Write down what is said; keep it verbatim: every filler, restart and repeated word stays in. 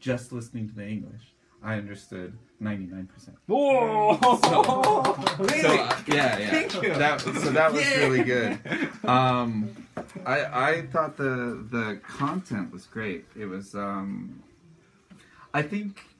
just listening to the English, I understood ninety-nine percent. Whoa! So, so uh, yeah, yeah. Thank you. That, so that was Yay. really good. Um, I I thought the the content was great. It was. Um, I think